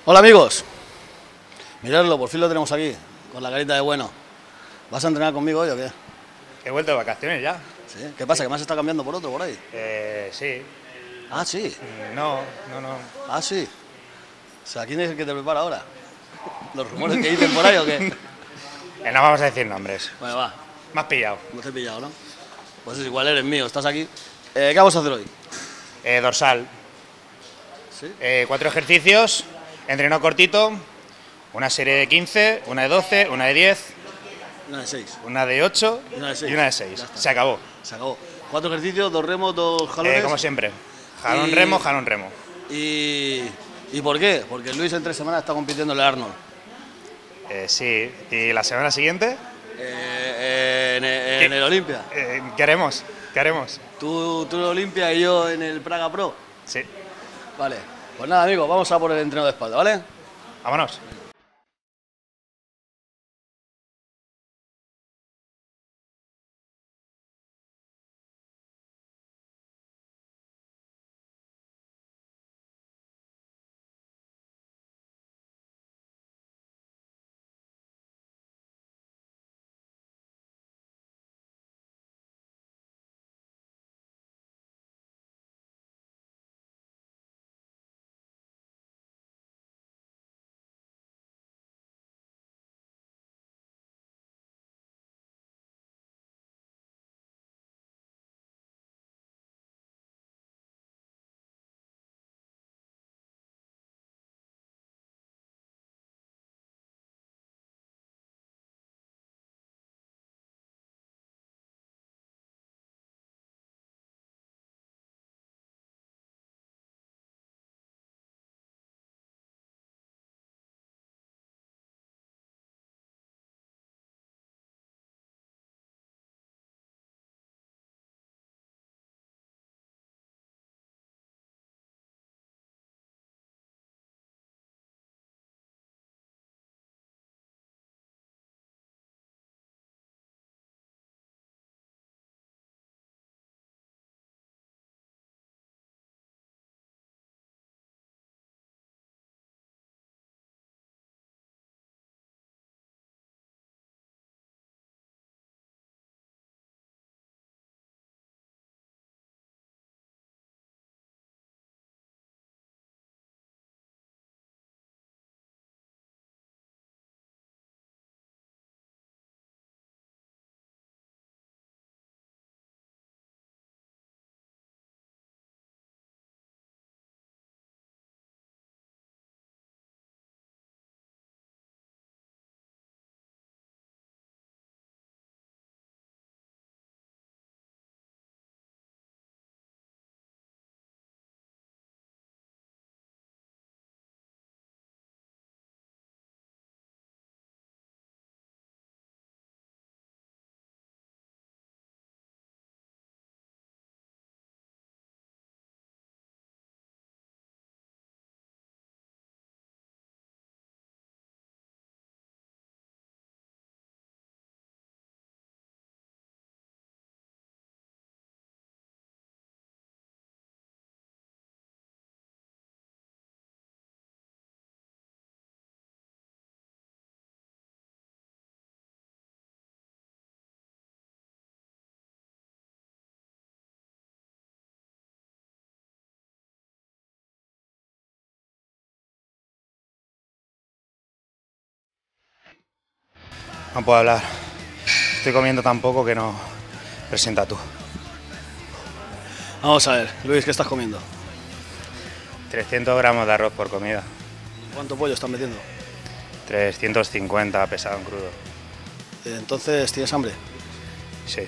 Hola amigos, miradlo, por fin lo tenemos aquí, con la carita de bueno. ¿Vas a entrenar conmigo hoy o qué? He vuelto de vacaciones ya. ¿Sí? ¿Qué pasa? ¿Que me has estado cambiando por otro por ahí? Sí. Ah, sí. No. Ah, sí. O sea, ¿quién es el que te prepara ahora? ¿Los rumores que dicen por ahí o qué? No vamos a decir nombres. Bueno, va, Me has pillado. no te he pillado, ¿no? Pues es igual, eres mío, estás aquí. ¿Qué vamos a hacer hoy? Dorsal. ¿Sí? 4 ejercicios, entreno cortito, una serie de 15, una de 12, una de 10, Una de 6. una de 8 Y una de 6. y una de 6. Ya está. Se acabó. Se acabó. 4 ejercicios, 2 remos, 2 jalones. Como siempre. Jalón Y- remo, jalón remo. ¿Y por qué? Porque Luis en 3 semanas está compitiendo en el Arnold. Sí. ¿Y la semana siguiente? En el Olimpia. ¿Qué haremos? Tú en el Olimpia y yo en el Praga Pro. Sí. Vale. Pues nada, amigos, vamos a por el entreno de espalda, ¿vale? Vámonos. No puedo hablar. Estoy comiendo tan poco que no. Presenta tú. Vamos a ver, Luis, ¿qué estás comiendo? 300 gramos de arroz por comida. ¿Cuánto pollo estás metiendo? 350 pesado en crudo. Entonces, ¿tienes hambre? Sí.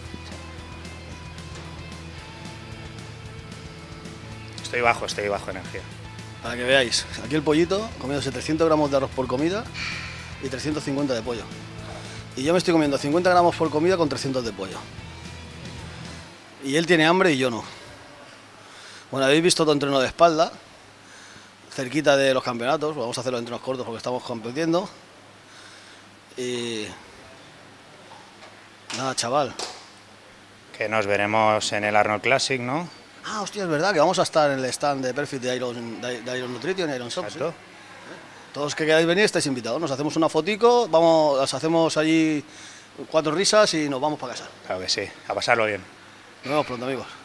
Estoy bajo energía. Para que veáis, aquí el pollito comiéndose 300 gramos de arroz por comida y 350 de pollo. Y yo me estoy comiendo 50 gramos por comida con 300 de pollo. Y él tiene hambre y yo no. Bueno, habéis visto tu entreno de espalda, cerquita de los campeonatos. Vamos a hacer los entrenos cortos porque estamos compitiendo. Y nada, chaval. Que nos veremos en el Arnold Classic, ¿no? Ah, hostia, es verdad que vamos a estar en el stand de Perfit de Iron Nutrition y Iron Shop. Exacto. ¿Sí? Todos los que queráis venir estáis invitados. Nos hacemos una fotico, las hacemos allí 4 risas y nos vamos para casa. Claro que sí, a pasarlo bien. Nos vemos pronto, amigos.